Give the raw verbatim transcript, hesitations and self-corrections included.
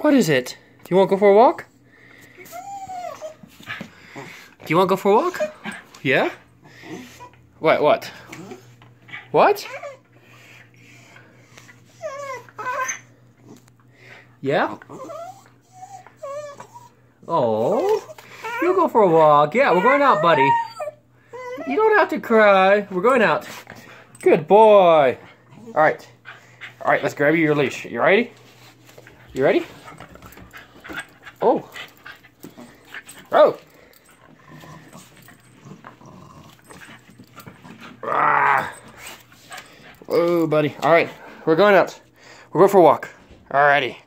What is it? Do you want to go for a walk? Do you want to go for a walk? Yeah? What, what? What? Yeah? Oh, you go for a walk. Yeah, we're going out, buddy. You don't have to cry. We're going out. Good boy. All right. All right, let's grab you your leash. You ready? You ready? Oh. Oh. Ah. Whoa, buddy. All right, we're going out. We're going for a walk. All righty.